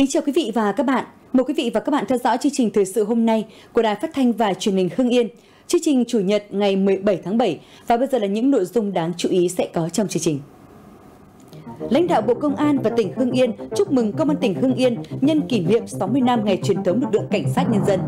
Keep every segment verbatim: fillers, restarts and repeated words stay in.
Kính chào quý vị và các bạn. Mời quý vị và các bạn theo dõi chương trình thời sự hôm nay của Đài Phát thanh và Truyền hình Hưng Yên. Chương trình Chủ nhật ngày mười bảy tháng bảy và bây giờ là những nội dung đáng chú ý sẽ có trong chương trình. Lãnh đạo Bộ Công an và tỉnh Hưng Yên chúc mừng Công an tỉnh Hưng Yên nhân kỷ niệm sáu mươi năm ngày truyền thống lực lượng cảnh sát nhân dân.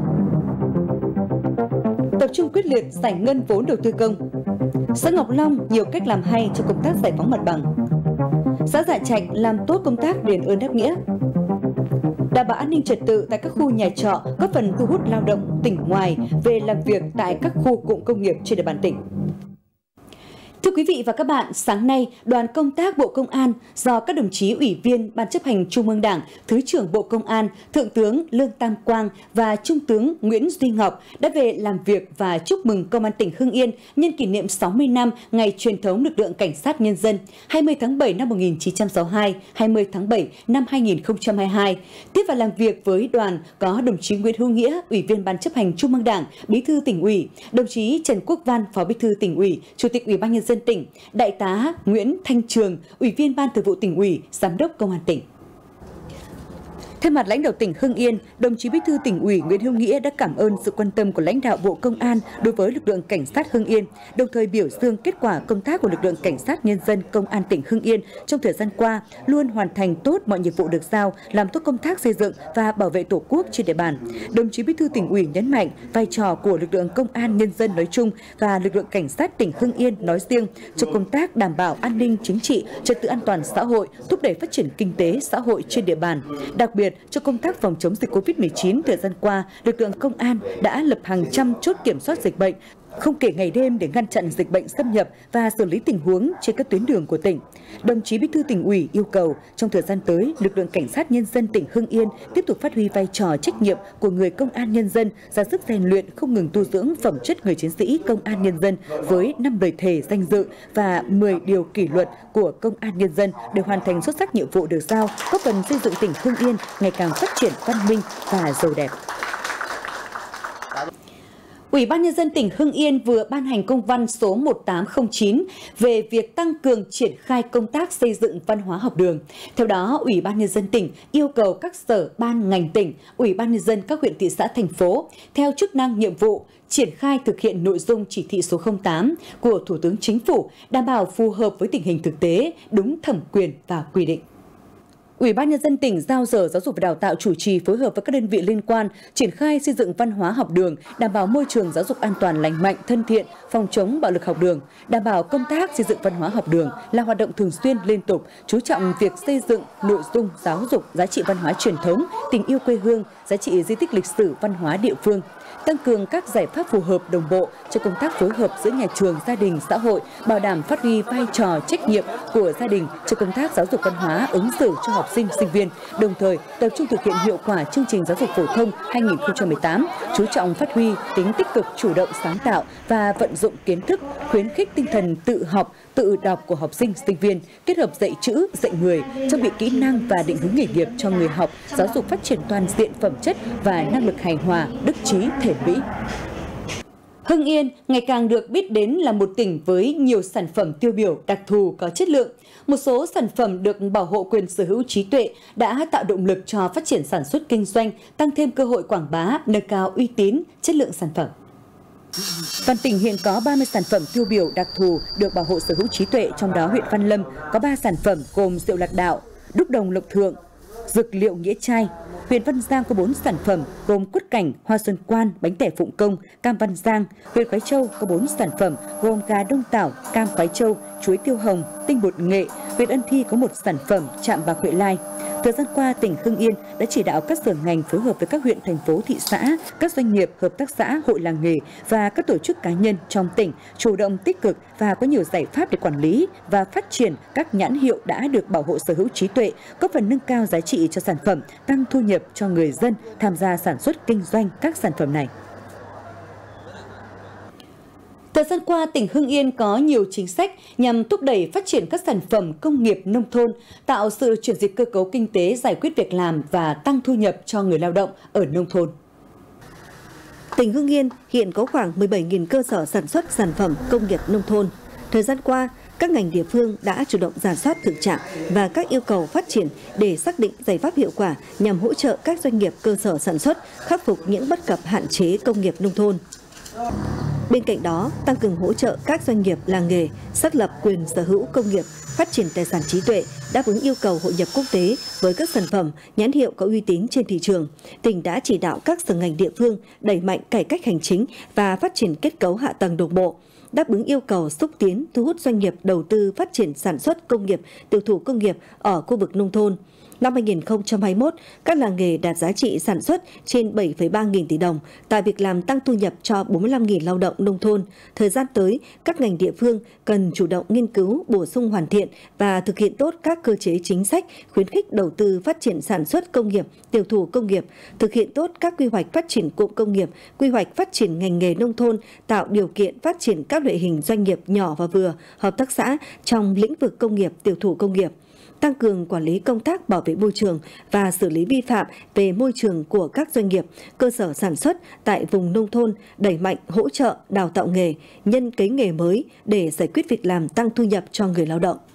Tập trung quyết liệt giải ngân vốn đầu tư công. Xã Ngọc Long nhiều cách làm hay cho công tác giải phóng mặt bằng. Xã Dạ Trạch làm tốt công tác đền ơn đáp nghĩa. Đảm bảo an ninh trật tự tại các khu nhà trọ, góp phần thu hút lao động tỉnh ngoài về làm việc tại các khu cụm công nghiệp trên địa bàn tỉnh. Thưa quý vị và các bạn, sáng nay, đoàn công tác Bộ Công an do các đồng chí Ủy viên Ban chấp hành Trung ương Đảng, Thứ trưởng Bộ Công an, Thượng tướng Lương Tam Quang và Trung tướng Nguyễn Duy Ngọc đã về làm việc và chúc mừng Công an tỉnh Hưng Yên nhân kỷ niệm sáu mươi năm ngày truyền thống lực lượng cảnh sát nhân dân hai mươi tháng bảy năm một nghìn chín trăm sáu mươi hai, hai mươi tháng bảy năm hai nghìn không trăm hai mươi hai. Tiếp và làm việc với đoàn có đồng chí Nguyễn Hữu Nghĩa, Ủy viên Ban chấp hành Trung ương Đảng, Bí thư Tỉnh ủy, đồng chí Trần Quốc Văn, Phó Bí thư Tỉnh ủy, Chủ tịch Ủy ban nhân dân tỉnh, Đại tá Nguyễn Thanh Trường, Ủy viên Ban Thường vụ Tỉnh ủy, Giám đốc Công an tỉnh. Thay mặt lãnh đạo tỉnh Hưng Yên, đồng chí Bí thư Tỉnh ủy Nguyễn Hữu Nghĩa đã cảm ơn sự quan tâm của lãnh đạo Bộ Công an đối với lực lượng cảnh sát Hưng Yên, đồng thời biểu dương kết quả công tác của lực lượng cảnh sát nhân dân Công an tỉnh Hưng Yên trong thời gian qua luôn hoàn thành tốt mọi nhiệm vụ được giao, làm tốt công tác xây dựng và bảo vệ Tổ quốc trên địa bàn. Đồng chí Bí thư Tỉnh ủy nhấn mạnh vai trò của lực lượng công an nhân dân nói chung và lực lượng cảnh sát tỉnh Hưng Yên nói riêng trong công tác đảm bảo an ninh chính trị, trật tự an toàn xã hội, thúc đẩy phát triển kinh tế xã hội trên địa bàn. Đặc biệt cho công tác phòng chống dịch Covid mười chín thời gian qua, lực lượng công an đã lập hàng trăm chốt kiểm soát dịch bệnh, không kể ngày đêm để ngăn chặn dịch bệnh xâm nhập và xử lý tình huống trên các tuyến đường của tỉnh. Đồng chí Bí thư Tỉnh ủy yêu cầu trong thời gian tới, lực lượng cảnh sát nhân dân tỉnh Hưng Yên tiếp tục phát huy vai trò trách nhiệm của người công an nhân dân, ra sức rèn luyện không ngừng tu dưỡng phẩm chất người chiến sĩ công an nhân dân với năm lời thề danh dự và mười điều kỷ luật của công an nhân dân để hoàn thành xuất sắc nhiệm vụ được giao, góp phần xây dựng tỉnh Hưng Yên ngày càng phát triển văn minh và giàu đẹp. Ủy ban nhân dân tỉnh Hưng Yên vừa ban hành công văn số một tám không chín về việc tăng cường triển khai công tác xây dựng văn hóa học đường. Theo đó, Ủy ban nhân dân tỉnh yêu cầu các sở ban ngành tỉnh, Ủy ban nhân dân các huyện thị xã thành phố theo chức năng nhiệm vụ triển khai thực hiện nội dung chỉ thị số không tám của Thủ tướng Chính phủ, đảm bảo phù hợp với tình hình thực tế, đúng thẩm quyền và quy định. Ủy ban nhân dân tỉnh giao Sở Giáo dục và Đào tạo chủ trì phối hợp với các đơn vị liên quan triển khai xây dựng văn hóa học đường, đảm bảo môi trường giáo dục an toàn lành mạnh, thân thiện, phòng chống bạo lực học đường, đảm bảo công tác xây dựng văn hóa học đường là hoạt động thường xuyên liên tục, chú trọng việc xây dựng nội dung giáo dục giá trị văn hóa truyền thống, tình yêu quê hương, giá trị di tích lịch sử văn hóa địa phương. Tăng cường các giải pháp phù hợp đồng bộ cho công tác phối hợp giữa nhà trường, gia đình, xã hội, bảo đảm phát huy vai trò trách nhiệm của gia đình cho công tác giáo dục văn hóa ứng xử cho học sinh, sinh viên, đồng thời tập trung thực hiện hiệu quả chương trình giáo dục phổ thông hai nghìn không trăm mười tám, chú trọng phát huy tính tích cực, chủ động, sáng tạo và vận dụng kiến thức, khuyến khích tinh thần tự học, tự đọc của học sinh, sinh viên, kết hợp dạy chữ, dạy người, trang bị kỹ năng và định hướng nghề nghiệp cho người học, giáo dục phát triển toàn diện phẩm chất và năng lực hài hòa, đức trí, thể mỹ. Hưng Yên ngày càng được biết đến là một tỉnh với nhiều sản phẩm tiêu biểu đặc thù có chất lượng. Một số sản phẩm được bảo hộ quyền sở hữu trí tuệ đã tạo động lực cho phát triển sản xuất kinh doanh, tăng thêm cơ hội quảng bá, nâng cao uy tín, chất lượng sản phẩm. Toàn tỉnh hiện có ba mươi sản phẩm tiêu biểu đặc thù được bảo hộ sở hữu trí tuệ, trong đó huyện Văn Lâm có ba sản phẩm gồm rượu lạc đạo, đúc đồng Lộc Thượng, dược liệu Nghĩa Trai. Huyện Văn Giang có bốn sản phẩm gồm quất cảnh, hoa xuân quan, bánh tẻ Phụng Công, cam Văn Giang. Huyện Khói Châu có bốn sản phẩm gồm gà Đông Tảo, cam Khói Châu, chuối Tiêu Hồng, tinh bột nghệ. Huyện Ân Thi có một sản phẩm chạm bạc Huệ Lai. Thời gian qua, tỉnh Hưng Yên đã chỉ đạo các sở ngành phối hợp với các huyện, thành phố, thị xã, các doanh nghiệp, hợp tác xã, hội làng nghề và các tổ chức cá nhân trong tỉnh chủ động tích cực và có nhiều giải pháp để quản lý và phát triển các nhãn hiệu đã được bảo hộ sở hữu trí tuệ, góp phần nâng cao giá trị cho sản phẩm, tăng thu nhập cho người dân tham gia sản xuất kinh doanh các sản phẩm này. Thời gian qua, tỉnh Hưng Yên có nhiều chính sách nhằm thúc đẩy phát triển các sản phẩm công nghiệp nông thôn, tạo sự chuyển dịch cơ cấu kinh tế, giải quyết việc làm và tăng thu nhập cho người lao động ở nông thôn. Tỉnh Hưng Yên hiện có khoảng mười bảy nghìn cơ sở sản xuất sản phẩm công nghiệp nông thôn. Thời gian qua, các ngành địa phương đã chủ động rà soát thực trạng và các yêu cầu phát triển để xác định giải pháp hiệu quả nhằm hỗ trợ các doanh nghiệp cơ sở sản xuất khắc phục những bất cập hạn chế công nghiệp nông thôn. Bên cạnh đó, tăng cường hỗ trợ các doanh nghiệp làng nghề xác lập quyền sở hữu công nghiệp, phát triển tài sản trí tuệ, đáp ứng yêu cầu hội nhập quốc tế với các sản phẩm, nhãn hiệu có uy tín trên thị trường. Tỉnh đã chỉ đạo các sở ngành địa phương đẩy mạnh cải cách hành chính và phát triển kết cấu hạ tầng đồng bộ, đáp ứng yêu cầu xúc tiến, thu hút doanh nghiệp đầu tư phát triển sản xuất công nghiệp, tiêu thụ công nghiệp ở khu vực nông thôn. Năm hai nghìn không trăm hai mươi mốt, các làng nghề đạt giá trị sản xuất trên bảy phẩy ba nghìn tỷ đồng, tạo việc làm tăng thu nhập cho bốn mươi lăm nghìn lao động nông thôn. Thời gian tới, các ngành địa phương cần chủ động nghiên cứu, bổ sung hoàn thiện và thực hiện tốt các cơ chế chính sách, khuyến khích đầu tư phát triển sản xuất công nghiệp, tiêu thụ công nghiệp, thực hiện tốt các quy hoạch phát triển cụm công nghiệp, quy hoạch phát triển ngành nghề nông thôn, tạo điều kiện phát triển các loại hình doanh nghiệp nhỏ và vừa, hợp tác xã trong lĩnh vực công nghiệp, tiêu thụ công nghiệp. Tăng cường quản lý công tác bảo vệ môi trường và xử lý vi phạm về môi trường của các doanh nghiệp, cơ sở sản xuất tại vùng nông thôn, đẩy mạnh hỗ trợ đào tạo nghề, nhân cấy nghề mới để giải quyết việc làm, tăng thu nhập cho người lao động.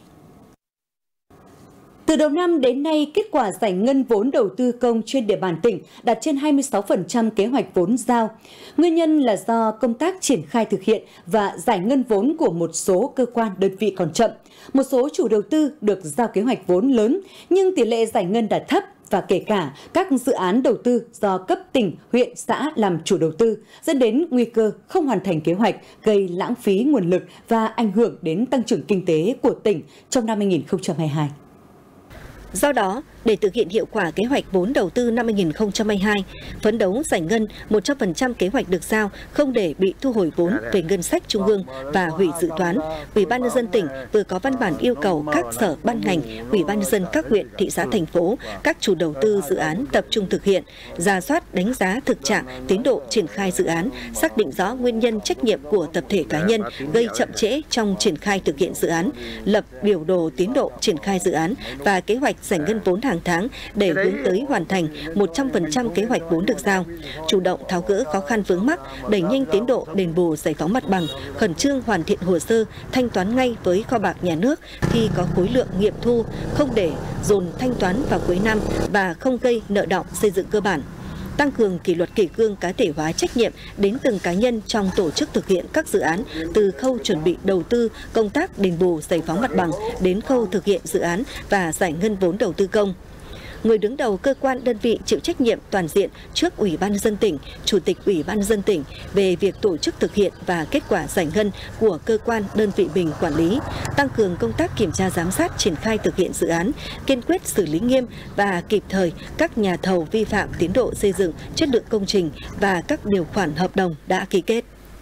Từ đầu năm đến nay, kết quả giải ngân vốn đầu tư công trên địa bàn tỉnh đạt trên hai mươi sáu phần trăm kế hoạch vốn giao. Nguyên nhân là do công tác triển khai thực hiện và giải ngân vốn của một số cơ quan đơn vị còn chậm. Một số chủ đầu tư được giao kế hoạch vốn lớn, nhưng tỷ lệ giải ngân đạt thấp và kể cả các dự án đầu tư do cấp tỉnh, huyện, xã làm chủ đầu tư, dẫn đến nguy cơ không hoàn thành kế hoạch, gây lãng phí nguồn lực và ảnh hưởng đến tăng trưởng kinh tế của tỉnh trong năm hai nghìn không trăm hai mươi hai. Do đó, để thực hiện hiệu quả kế hoạch vốn đầu tư năm hai nghìn không trăm hai mươi hai, phấn đấu giải ngân một trăm phần trăm kế hoạch được giao, không để bị thu hồi vốn về ngân sách trung ương và hủy dự toán, Ủy ban nhân dân tỉnh vừa có văn bản yêu cầu các sở ban ngành, Ủy ban nhân dân các huyện, thị xã, thành phố, các chủ đầu tư dự án tập trung thực hiện, rà soát, đánh giá thực trạng, tiến độ triển khai dự án, xác định rõ nguyên nhân trách nhiệm của tập thể cá nhân gây chậm trễ trong triển khai thực hiện dự án, lập biểu đồ tiến độ triển khai dự án và kế hoạch giải ngân vốn hàng tháng để hướng tới hoàn thành một trăm phần trăm kế hoạch vốn được giao, chủ động tháo gỡ khó khăn vướng mắc, đẩy nhanh tiến độ đền bù giải phóng mặt bằng, khẩn trương hoàn thiện hồ sơ, thanh toán ngay với kho bạc nhà nước khi có khối lượng nghiệm thu, không để dồn thanh toán vào cuối năm và không gây nợ đọng xây dựng cơ bản. Tăng cường kỷ luật kỷ cương, cá thể hóa trách nhiệm đến từng cá nhân trong tổ chức thực hiện các dự án, từ khâu chuẩn bị đầu tư, công tác đền bù giải phóng mặt bằng đến khâu thực hiện dự án và giải ngân vốn đầu tư công. Người đứng đầu cơ quan đơn vị chịu trách nhiệm toàn diện trước Ủy ban nhân dân tỉnh, Chủ tịch Ủy ban nhân dân tỉnh về việc tổ chức thực hiện và kết quả giải ngân của cơ quan đơn vị mình quản lý, tăng cường công tác kiểm tra giám sát triển khai thực hiện dự án, kiên quyết xử lý nghiêm và kịp thời các nhà thầu vi phạm tiến độ xây dựng, chất lượng công trình và các điều khoản hợp đồng đã ký kết.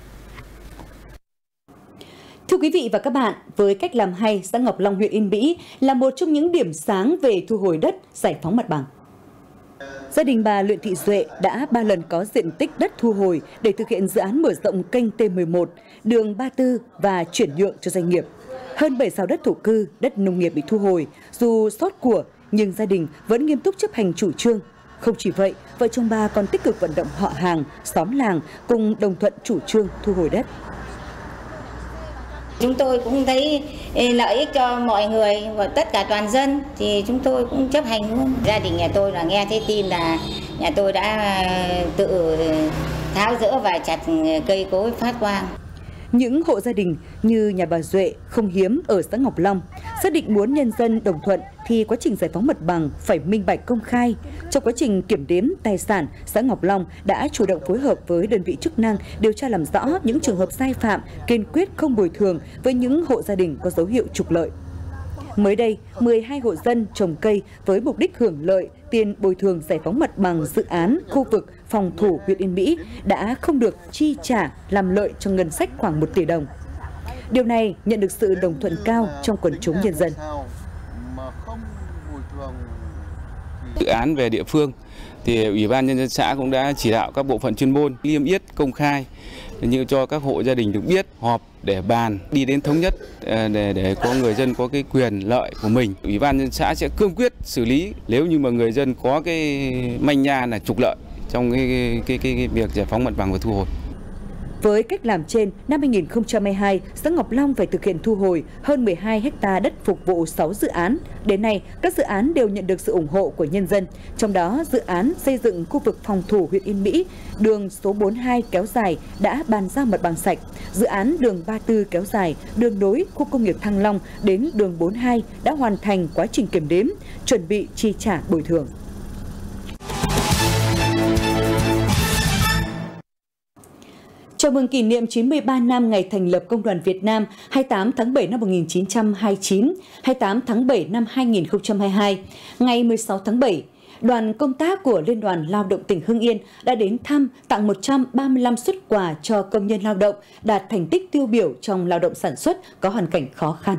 Thưa quý vị và các bạn, với cách làm hay, xã Ngọc Long, huyện Yên Mỹ là một trong những điểm sáng về thu hồi đất, giải phóng mặt bằng. Gia đình bà Luyện Thị Duệ đã ba lần có diện tích đất thu hồi để thực hiện dự án mở rộng kênh T mười một, đường ba mươi tư và chuyển nhượng cho doanh nghiệp. Hơn bảy sao đất thổ cư, đất nông nghiệp bị thu hồi, dù sót của nhưng gia đình vẫn nghiêm túc chấp hành chủ trương. Không chỉ vậy, vợ chồng bà còn tích cực vận động họ hàng, xóm làng cùng đồng thuận chủ trương thu hồi đất. Chúng tôi cũng thấy lợi ích cho mọi người và tất cả toàn dân thì chúng tôi cũng chấp hành luôn. Gia đình nhà tôi là nghe thấy tin là nhà tôi đã tự tháo dỡ và chặt cây cối phát quang. Những hộ gia đình như nhà bà Duệ không hiếm ở xã Ngọc Long, xác định muốn nhân dân đồng thuận thì quá trình giải phóng mặt bằng phải minh bạch công khai. Trong quá trình kiểm đếm tài sản, xã Ngọc Long đã chủ động phối hợp với đơn vị chức năng điều tra làm rõ những trường hợp sai phạm, kiên quyết không bồi thường với những hộ gia đình có dấu hiệu trục lợi. Mới đây, mười hai hộ dân trồng cây với mục đích hưởng lợi tiền bồi thường giải phóng mặt bằng dự án khu vực phòng thủ huyện Yên Mỹ đã không được chi trả, làm lợi cho ngân sách khoảng một tỷ đồng. Điều này nhận được sự đồng thuận cao trong quần chúng nhân dân. Dự án về địa phương thì Ủy ban Nhân dân xã cũng đã chỉ đạo các bộ phận chuyên môn niêm yết công khai như cho các hộ gia đình được biết, họp để bàn, đi đến thống nhất để để có người dân có cái quyền lợi của mình. Ủy ban nhân dân xã sẽ cương quyết xử lý nếu như mà người dân có cái manh nha là trục lợi trong cái cái, cái, cái việc giải phóng mặt bằng và thu hồi. Với cách làm trên, năm hai nghìn không trăm hai mươi hai, xã Ngọc Long phải thực hiện thu hồi hơn mười hai héc ta đất phục vụ sáu dự án. Đến nay, các dự án đều nhận được sự ủng hộ của nhân dân. Trong đó, dự án xây dựng khu vực phòng thủ huyện Yên Mỹ, đường số bốn mươi hai kéo dài đã bàn giao mặt bằng sạch. Dự án đường ba mươi tư kéo dài, đường nối khu công nghiệp Thăng Long đến đường bốn mươi hai đã hoàn thành quá trình kiểm đếm, chuẩn bị chi trả bồi thường. Chào mừng kỷ niệm chín mươi ba năm ngày thành lập Công đoàn Việt Nam hai mươi tám tháng bảy năm một nghìn chín trăm hai mươi chín, hai mươi tám tháng bảy năm hai nghìn không trăm hai mươi hai. Ngày mười sáu tháng bảy, đoàn công tác của Liên đoàn Lao động tỉnh Hưng Yên đã đến thăm tặng một trăm ba mươi lăm suất quà cho công nhân lao động đạt thành tích tiêu biểu trong lao động sản xuất có hoàn cảnh khó khăn.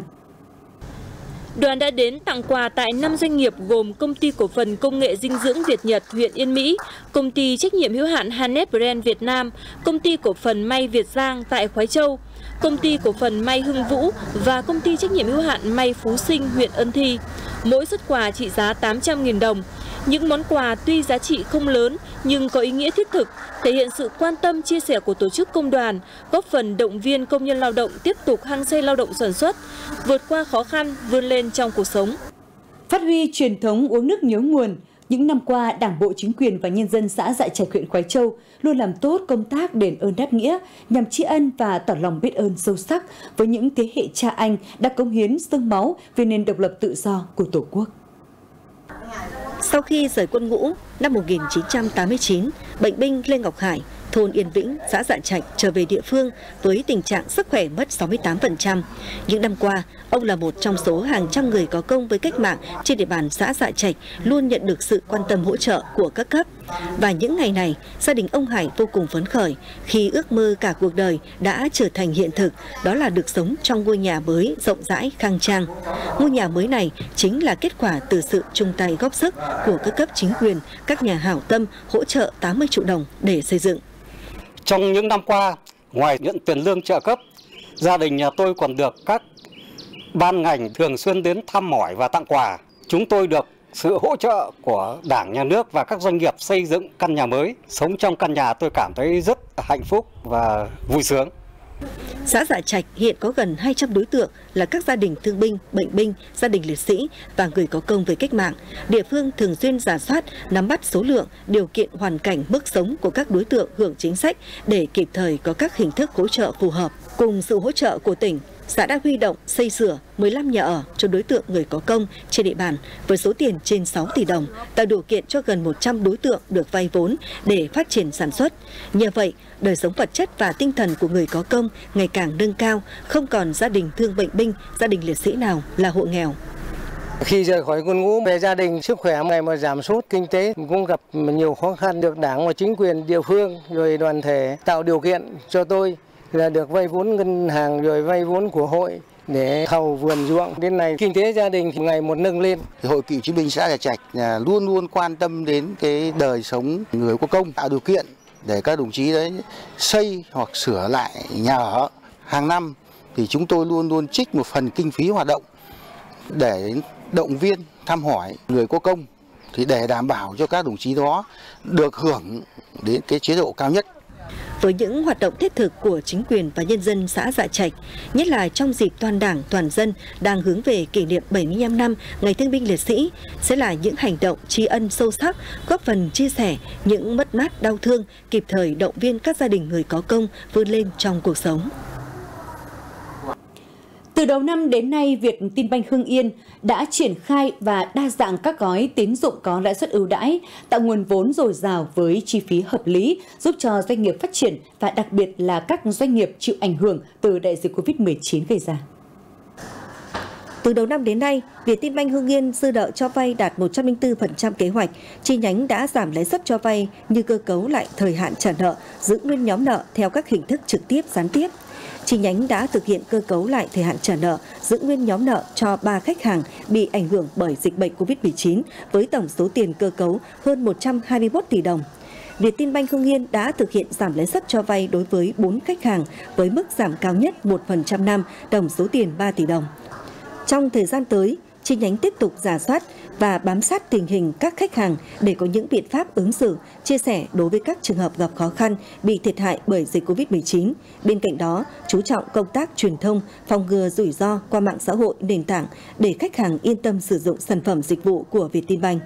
Đoàn đã đến tặng quà tại năm doanh nghiệp gồm Công ty Cổ phần Công nghệ Dinh dưỡng Việt Nhật huyện Yên Mỹ, Công ty Trách nhiệm hữu hạn Hanet Brand Việt Nam, Công ty Cổ phần May Việt Giang tại Khoái Châu, Công ty Cổ phần May Hưng Vũ và Công ty Trách nhiệm hữu hạn May Phú Sinh huyện Ân Thi. Mỗi suất quà trị giá tám trăm nghìn đồng. Những món quà tuy giá trị không lớn nhưng có ý nghĩa thiết thực, thể hiện sự quan tâm chia sẻ của tổ chức công đoàn, góp phần động viên công nhân lao động tiếp tục hăng say lao động sản xuất, vượt qua khó khăn, vươn lên trong cuộc sống. Phát huy truyền thống uống nước nhớ nguồn, những năm qua, Đảng bộ, chính quyền và nhân dân xã Dạ Trạch, huyện Khoái Châu luôn làm tốt công tác đền ơn đáp nghĩa nhằm tri ân và tỏ lòng biết ơn sâu sắc với những thế hệ cha anh đã cống hiến xương máu vì nền độc lập tự do của Tổ quốc. Sau khi rời quân ngũ, năm một nghìn chín trăm tám mươi chín, bệnh binh Lê Ngọc Hải, thôn Yên Vĩnh, xã Dạ Trạch trở về địa phương với tình trạng sức khỏe mất sáu mươi tám phần trăm. Những năm qua, ông là một trong số hàng trăm người có công với cách mạng trên địa bàn xã Dạ Trạch luôn nhận được sự quan tâm hỗ trợ của các cấp. Và những ngày này, gia đình ông Hải vô cùng phấn khởi khi ước mơ cả cuộc đời đã trở thành hiện thực, đó là được sống trong ngôi nhà mới rộng rãi khang trang. Ngôi nhà mới này chính là kết quả từ sự chung tay góp sức của các cấp chính quyền, các nhà hảo tâm hỗ trợ tám mươi triệu đồng để xây dựng. Trong những năm qua, ngoài nhận tiền lương trợ cấp, gia đình nhà tôi còn được các ban ngành thường xuyên đến thăm hỏi và tặng quà. Chúng tôi được sự hỗ trợ của Đảng, Nhà nước và các doanh nghiệp xây dựng căn nhà mới. Sống trong căn nhà tôi cảm thấy rất hạnh phúc và vui sướng. Xã Dạ Trạch hiện có gần hai trăm đối tượng là các gia đình thương binh, bệnh binh, gia đình liệt sĩ và người có công với cách mạng. Địa phương thường xuyên rà soát, nắm bắt số lượng, điều kiện, hoàn cảnh, mức sống của các đối tượng hưởng chính sách để kịp thời có các hình thức hỗ trợ phù hợp. Cùng sự hỗ trợ của tỉnh, xã đã huy động xây sửa mười lăm nhà ở cho đối tượng người có công trên địa bàn với số tiền trên sáu tỷ đồng, tạo điều kiện cho gần một trăm đối tượng được vay vốn để phát triển sản xuất. Nhờ vậy, đời sống vật chất và tinh thần của người có công ngày càng nâng cao, không còn gia đình thương bệnh binh, gia đình liệt sĩ nào là hộ nghèo. Khi rời khỏi quân ngũ về gia đình, sức khỏe ngày mà giảm sút, kinh tế cũng gặp nhiều khó khăn, được Đảng và chính quyền địa phương rồi đoàn thể tạo điều kiện cho tôi là được vay vốn ngân hàng rồi vay vốn của hội để thầu vườn ruộng. Đến nay kinh tế gia đình thì ngày một nâng lên. Hội Cựu chiến binh xã Dạ Trạch luôn luôn quan tâm đến cái đời sống người có công, tạo điều kiện để các đồng chí đấy xây hoặc sửa lại nhà ở. Hàng năm thì chúng tôi luôn luôn trích một phần kinh phí hoạt động để động viên, thăm hỏi người có công thì để đảm bảo cho các đồng chí đó được hưởng đến cái chế độ cao nhất. Với những hoạt động thiết thực của chính quyền và nhân dân xã Dạ Trạch, nhất là trong dịp toàn Đảng, toàn dân đang hướng về kỷ niệm bảy mươi lăm năm Ngày Thương binh Liệt sĩ, sẽ là những hành động tri ân sâu sắc, góp phần chia sẻ những mất mát đau thương, kịp thời động viên các gia đình người có công vươn lên trong cuộc sống. Từ đầu năm đến nay, Vietinbank Hưng Yên đã triển khai và đa dạng các gói tín dụng có lãi suất ưu đãi, tạo nguồn vốn dồi dào với chi phí hợp lý, giúp cho doanh nghiệp phát triển và đặc biệt là các doanh nghiệp chịu ảnh hưởng từ đại dịch Covid mười chín gây ra. Từ đầu năm đến nay, Vietinbank Hưng Yên dư nợ cho vay đạt một trăm lẻ bốn phần trăm kế hoạch, chi nhánh đã giảm lãi suất cho vay như cơ cấu lại thời hạn trả nợ, giữ nguyên nhóm nợ theo các hình thức trực tiếp, gián tiếp. Chi nhánh đã thực hiện cơ cấu lại thời hạn trả nợ, giữ nguyên nhóm nợ cho ba khách hàng bị ảnh hưởng bởi dịch bệnh Covid mười chín với tổng số tiền cơ cấu hơn một trăm hai mươi mốt tỷ đồng. Vietinbank Hưng Yên đã thực hiện giảm lãi suất cho vay đối với bốn khách hàng với mức giảm cao nhất một phần trăm năm, tổng số tiền ba tỷ đồng. Trong thời gian tới, chi nhánh tiếp tục rà soát và bám sát tình hình các khách hàng để có những biện pháp ứng xử, chia sẻ đối với các trường hợp gặp khó khăn, bị thiệt hại bởi dịch Covid mười chín. Bên cạnh đó, chú trọng công tác truyền thông, phòng ngừa rủi ro qua mạng xã hội, nền tảng để khách hàng yên tâm sử dụng sản phẩm dịch vụ của Vietinbank.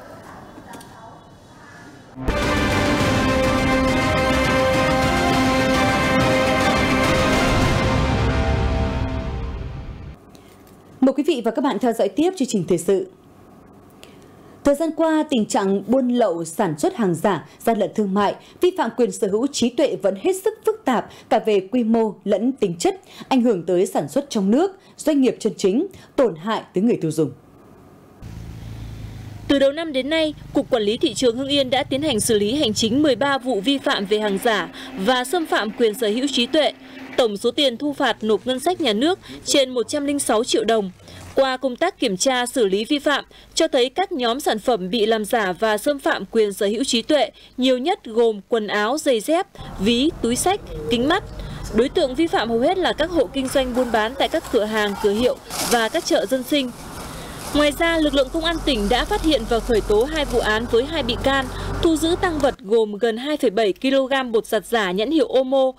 Mời quý vị và các bạn theo dõi tiếp chương trình thời sự. Thời gian qua, tình trạng buôn lậu, sản xuất hàng giả, gian lận thương mại, vi phạm quyền sở hữu trí tuệ vẫn hết sức phức tạp cả về quy mô lẫn tính chất, ảnh hưởng tới sản xuất trong nước, doanh nghiệp chân chính, tổn hại tới người tiêu dùng. Từ đầu năm đến nay, Cục Quản lý Thị trường Hưng Yên đã tiến hành xử lý hành chính mười ba vụ vi phạm về hàng giả và xâm phạm quyền sở hữu trí tuệ. Tổng số tiền thu phạt nộp ngân sách nhà nước trên một trăm lẻ sáu triệu đồng. Qua công tác kiểm tra xử lý vi phạm, cho thấy các nhóm sản phẩm bị làm giả và xâm phạm quyền sở hữu trí tuệ nhiều nhất gồm quần áo, giày dép, ví, túi xách, kính mắt. Đối tượng vi phạm hầu hết là các hộ kinh doanh buôn bán tại các cửa hàng, cửa hiệu và các chợ dân sinh. Ngoài ra, lực lượng công an tỉnh đã phát hiện và khởi tố hai vụ án với hai bị can, thu giữ tăng vật gồm gần hai phẩy bảy ki lô gam bột giặt giả nhãn hiệu Omo.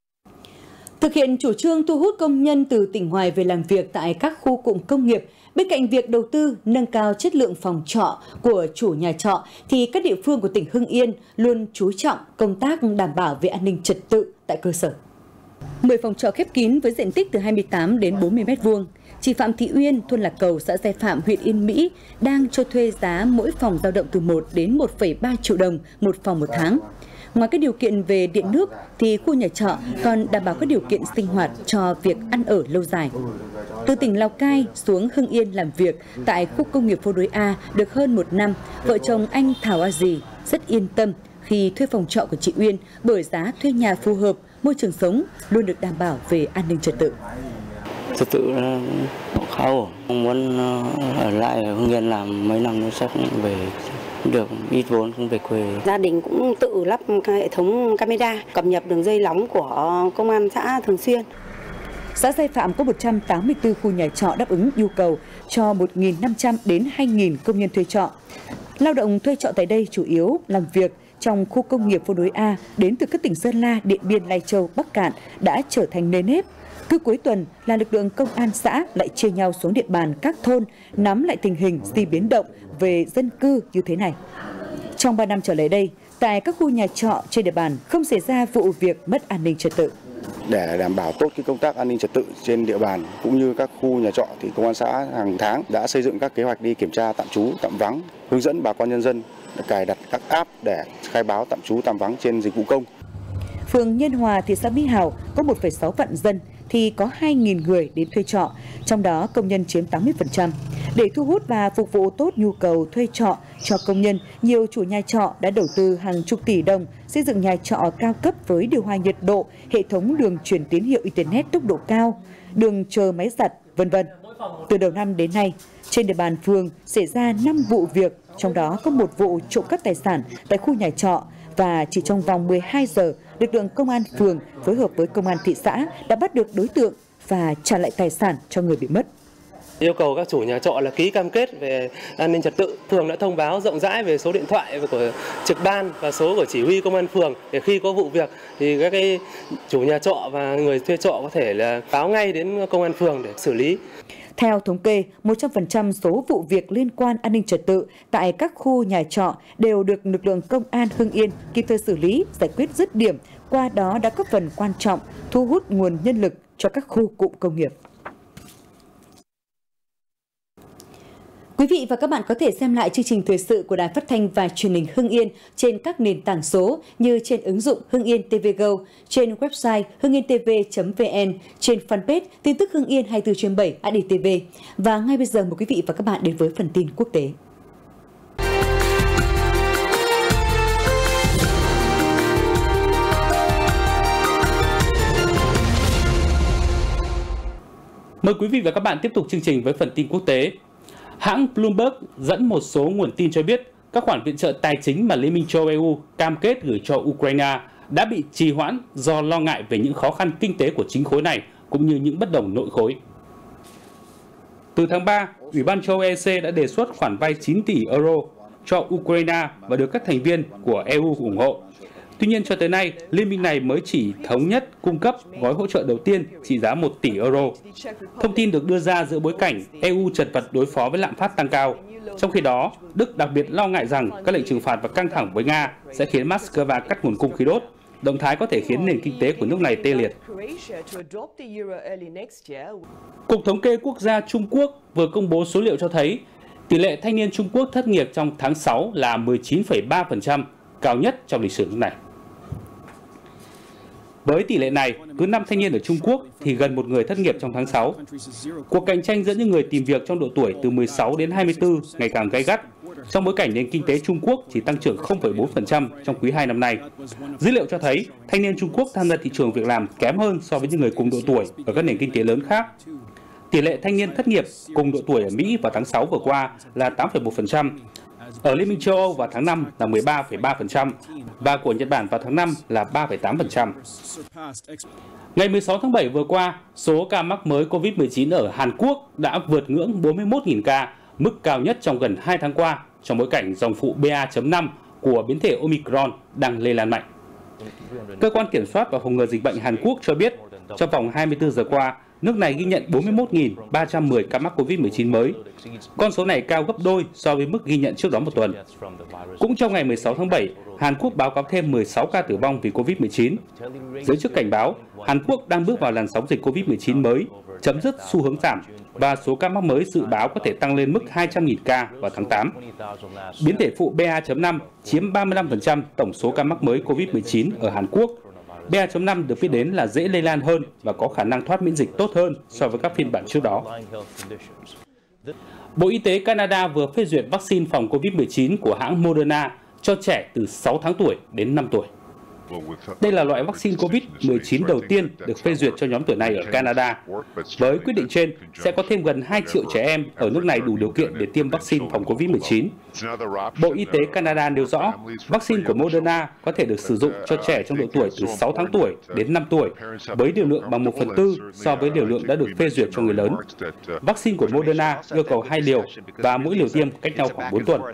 Thực hiện chủ trương thu hút công nhân từ tỉnh ngoài về làm việc tại các khu cụm công nghiệp, bên cạnh việc đầu tư nâng cao chất lượng phòng trọ của chủ nhà trọ, thì các địa phương của tỉnh Hưng Yên luôn chú trọng công tác đảm bảo về an ninh trật tự tại cơ sở. mười phòng trọ khép kín với diện tích từ hai mươi tám đến bốn mươi mét vuông. Chị Phạm Thị Uyên, thôn Lạc Cầu, xã Giai Phạm, huyện Yên Mỹ đang cho thuê giá mỗi phòng dao động từ một đến một phẩy ba triệu đồng một phòng một tháng. Ngoài các điều kiện về điện nước thì khu nhà trọ còn đảm bảo các điều kiện sinh hoạt cho việc ăn ở lâu dài. Từ tỉnh Lào Cai xuống Hưng Yên làm việc tại khu công nghiệp Phố Đối A được hơn một năm, vợ chồng anh Thảo A Dì rất yên tâm khi thuê phòng trọ của chị Uyên bởi giá thuê nhà phù hợp, môi trường sống luôn được đảm bảo về an ninh trật tự. Trật tự khá ổn, muốn ở lại ở Hưng Yên làm mấy năm nữa chắc về được ít vốn cũng về quê. Gia đình cũng tự lắp hệ thống camera, cập nhật đường dây nóng của công an xã thường xuyên. Xã Giai Phạm có một trăm tám mươi tư khu nhà trọ đáp ứng nhu cầu cho một nghìn năm trăm đến hai nghìn công nhân thuê trọ. Lao động thuê trọ tại đây chủ yếu làm việc trong khu công nghiệp Phố Đối A đến từ các tỉnh Sơn La, Điện Biên, Lai Châu, Bắc Kạn đã trở thành nề nếp. Cứ cuối tuần là lực lượng công an xã lại chia nhau xuống địa bàn các thôn nắm lại tình hình di biến động về dân cư như thế này. Trong ba năm trở lại đây, tại các khu nhà trọ trên địa bàn không xảy ra vụ việc mất an ninh trật tự. Để đảm bảo tốt cái công tác an ninh trật tự trên địa bàn cũng như các khu nhà trọ thì công an xã hàng tháng đã xây dựng các kế hoạch đi kiểm tra tạm trú, tạm vắng, hướng dẫn bà con nhân dân cài đặt các app để khai báo tạm trú, tạm vắng trên dịch vụ công. Phường Nhân Hòa, thị xã Mỹ Hào có một phẩy sáu vạn dân thì có hai nghìn người đến thuê trọ, trong đó công nhân chiếm tám mươi phần trăm. Để thu hút và phục vụ tốt nhu cầu thuê trọ cho công nhân, nhiều chủ nhà trọ đã đầu tư hàng chục tỷ đồng xây dựng nhà trọ cao cấp với điều hòa nhiệt độ, hệ thống đường truyền tín hiệu Internet tốc độ cao, đường chờ máy giặt, vân vân. Từ đầu năm đến nay, trên địa bàn phường xảy ra năm vụ việc, trong đó có một vụ trộm cắp tài sản tại khu nhà trọ, và chỉ trong vòng mười hai giờ, lực lượng công an phường phối hợp với công an thị xã đã bắt được đối tượng và trả lại tài sản cho người bị mất. Yêu cầu các chủ nhà trọ là ký cam kết về an ninh trật tự. Phường đã thông báo rộng rãi về số điện thoại của trực ban và số của chỉ huy công an phường để khi có vụ việc thì các cái chủ nhà trọ và người thuê trọ có thể là báo ngay đến công an phường để xử lý. Theo thống kê, một trăm phần trăm số vụ việc liên quan an ninh trật tự tại các khu nhà trọ đều được lực lượng công an Hưng Yên kịp thời xử lý, giải quyết dứt điểm, qua đó đã góp phần quan trọng thu hút nguồn nhân lực cho các khu cụm công nghiệp. Quý vị và các bạn có thể xem lại chương trình thời sự của Đài Phát thanh và Truyền hình Hưng Yên trên các nền tảng số như trên ứng dụng Hưng Yên ti vi Go, trên website hưng yên t v chấm v n, trên fanpage tin tức Hưng Yên hai mươi tư trên bảy hát đê tê vê. Và ngay bây giờ mời quý vị và các bạn đến với phần tin quốc tế. Mời quý vị và các bạn tiếp tục chương trình với phần tin quốc tế. Hãng Bloomberg dẫn một số nguồn tin cho biết các khoản viện trợ tài chính mà Liên minh châu Âu e u cam kết gửi cho Ukraine đã bị trì hoãn do lo ngại về những khó khăn kinh tế của chính khối này cũng như những bất đồng nội khối. Từ tháng ba, Ủy ban châu Âu E C đã đề xuất khoản vay chín tỷ euro cho Ukraine và được các thành viên của E U ủng hộ. Tuy nhiên, cho tới nay, liên minh này mới chỉ thống nhất cung cấp gói hỗ trợ đầu tiên trị giá một tỷ euro. Thông tin được đưa ra giữa bối cảnh E U chật vật đối phó với lạm phát tăng cao. Trong khi đó, Đức đặc biệt lo ngại rằng các lệnh trừng phạt và căng thẳng với Nga sẽ khiến Moscow cắt nguồn cung khí đốt, động thái có thể khiến nền kinh tế của nước này tê liệt. Cục Thống kê Quốc gia Trung Quốc vừa công bố số liệu cho thấy tỷ lệ thanh niên Trung Quốc thất nghiệp trong tháng sáu là mười chín phẩy ba phần trăm, cao nhất trong lịch sử nước này. Với tỷ lệ này, cứ năm thanh niên ở Trung Quốc thì gần một người thất nghiệp trong tháng sáu. Cuộc cạnh tranh giữa những người tìm việc trong độ tuổi từ mười sáu đến hai mươi tư ngày càng gay gắt, trong bối cảnh nền kinh tế Trung Quốc chỉ tăng trưởng không phẩy bốn phần trăm trong quý hai năm nay. Dữ liệu cho thấy thanh niên Trung Quốc tham gia thị trường việc làm kém hơn so với những người cùng độ tuổi ở các nền kinh tế lớn khác. Tỷ lệ thanh niên thất nghiệp cùng độ tuổi ở Mỹ vào tháng sáu vừa qua là tám phẩy một phần trăm, ở Liên minh châu Âu vào tháng năm là mười ba phẩy ba phần trăm và của Nhật Bản vào tháng năm là ba phẩy tám phần trăm. Ngày mười sáu tháng bảy vừa qua, số ca mắc mới Covid mười chín ở Hàn Quốc đã vượt ngưỡng bốn mươi mốt nghìn ca, mức cao nhất trong gần hai tháng qua, trong bối cảnh dòng phụ B A chấm năm của biến thể Omicron đang lây lan mạnh. Cơ quan Kiểm soát và Phòng ngừa Dịch bệnh Hàn Quốc cho biết, trong vòng hai mươi tư giờ qua, nước này ghi nhận bốn mươi mốt nghìn ba trăm mười ca mắc Covid mười chín mới. Con số này cao gấp đôi so với mức ghi nhận trước đó một tuần. Cũng trong ngày mười sáu tháng bảy, Hàn Quốc báo cáo thêm mười sáu ca tử vong vì Covid mười chín. Giới chức cảnh báo, Hàn Quốc đang bước vào làn sóng dịch Covid mười chín mới, chấm dứt xu hướng giảm, và số ca mắc mới dự báo có thể tăng lên mức hai trăm nghìn ca vào tháng tám. Biến thể phụ B A chấm năm chiếm ba mươi lăm phần trăm tổng số ca mắc mới Covid mười chín ở Hàn Quốc. B A chấm năm được biết đến là dễ lây lan hơn và có khả năng thoát miễn dịch tốt hơn so với các phiên bản trước đó. Bộ Y tế Canada vừa phê duyệt vaccine phòng Covid mười chín của hãng Moderna cho trẻ từ sáu tháng tuổi đến năm tuổi. Đây là loại vaccine Covid mười chín đầu tiên được phê duyệt cho nhóm tuổi này ở Canada. Với quyết định trên, sẽ có thêm gần hai triệu trẻ em ở nước này đủ điều kiện để tiêm vaccine phòng Covid mười chín. Bộ Y tế Canada nêu rõ, vaccine của Moderna có thể được sử dụng cho trẻ trong độ tuổi từ sáu tháng tuổi đến năm tuổi, với liều lượng bằng một phần tư so với liều lượng đã được phê duyệt cho người lớn. Vaccine của Moderna yêu cầu hai liều và mỗi liều tiêm cách nhau khoảng bốn tuần.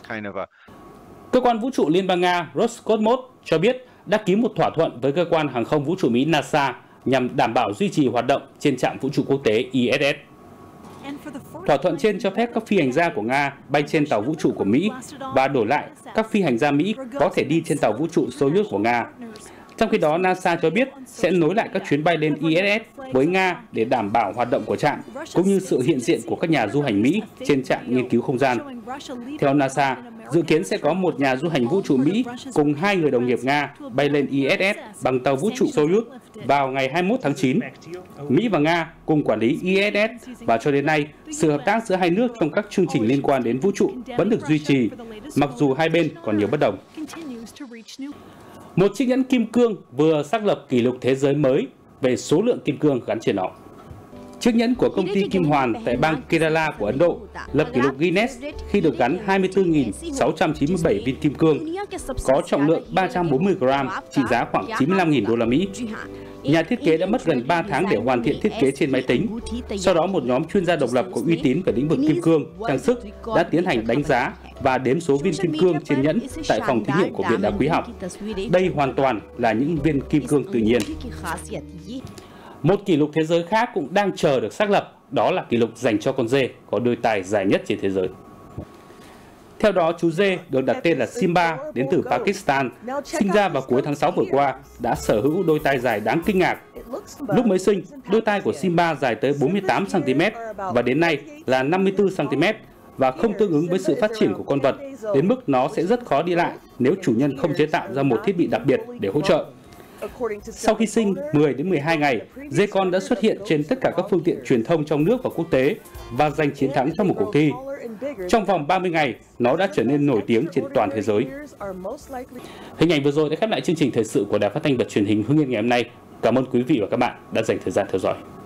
Cơ quan vũ trụ Liên bang Nga Roscosmos cho biết đã ký một thỏa thuận với cơ quan hàng không vũ trụ Mỹ NASA nhằm đảm bảo duy trì hoạt động trên trạm vũ trụ quốc tế I S S. Thỏa thuận trên cho phép các phi hành gia của Nga bay trên tàu vũ trụ của Mỹ và đổi lại các phi hành gia Mỹ có thể đi trên tàu vũ trụ Soyuz của Nga. Trong khi đó, NASA cho biết sẽ nối lại các chuyến bay lên I S S với Nga để đảm bảo hoạt động của trạm, cũng như sự hiện diện của các nhà du hành Mỹ trên trạm nghiên cứu không gian. Theo NASA, dự kiến sẽ có một nhà du hành vũ trụ Mỹ cùng hai người đồng nghiệp Nga bay lên I S S bằng tàu vũ trụ Soyuz vào ngày hai mươi mốt tháng chín. Mỹ và Nga cùng quản lý I S S và cho đến nay, sự hợp tác giữa hai nước trong các chương trình liên quan đến vũ trụ vẫn được duy trì, mặc dù hai bên còn nhiều bất đồng. Một chiếc nhẫn kim cương vừa xác lập kỷ lục thế giới mới về số lượng kim cương gắn trên nó. Chiếc nhẫn của công ty Kim Hoàn tại bang Kerala của Ấn Độ lập kỷ lục Guinness khi được gắn hai mươi tư nghìn sáu trăm chín mươi bảy viên kim cương, có trọng lượng ba trăm bốn mươi gram, trị giá khoảng chín mươi lăm nghìn đô la Mỹ. Nhà thiết kế đã mất gần ba tháng để hoàn thiện thiết kế trên máy tính. Sau đó, một nhóm chuyên gia độc lập có uy tín về lĩnh vực kim cương, trang sức đã tiến hành đánh giá và đếm số viên kim cương trên nhẫn tại phòng thí nghiệm của Viện Đá Quý học. Đây hoàn toàn là những viên kim cương tự nhiên. Một kỷ lục thế giới khác cũng đang chờ được xác lập, đó là kỷ lục dành cho con dê có đôi tai dài nhất trên thế giới. Theo đó, chú dê được đặt tên là Simba đến từ Pakistan, sinh ra vào cuối tháng sáu vừa qua, đã sở hữu đôi tai dài đáng kinh ngạc. Lúc mới sinh, đôi tai của Simba dài tới bốn mươi tám xăng ti mét và đến nay là năm mươi tư xăng ti mét và không tương ứng với sự phát triển của con vật, đến mức nó sẽ rất khó đi lại nếu chủ nhân không chế tạo ra một thiết bị đặc biệt để hỗ trợ. Sau khi sinh mười đến mười hai ngày, dê con đã xuất hiện trên tất cả các phương tiện truyền thông trong nước và quốc tế và giành chiến thắng trong một cuộc thi. Trong vòng ba mươi ngày, nó đã trở nên nổi tiếng trên toàn thế giới. Hình ảnh vừa rồi đã khép lại chương trình thời sự của Đài Phát thanh và Truyền hình Hưng Yên ngày hôm nay. Cảm ơn quý vị và các bạn đã dành thời gian theo dõi.